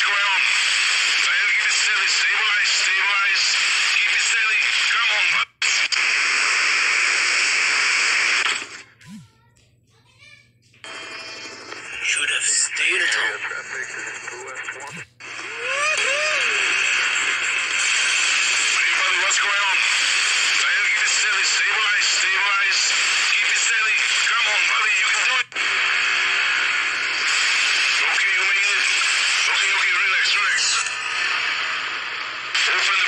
what's going on? Dale, keep it steady. Stabilize, stabilize. Keep it steady. Come on, bud. Should have stayed at home. Hey, buddy, what's going on? Dale, keep it steady. Stabilize, stabilize. Keep it steady. Come on, buddy, you can do it. Okay, you made it. Okay, relax, relax. Open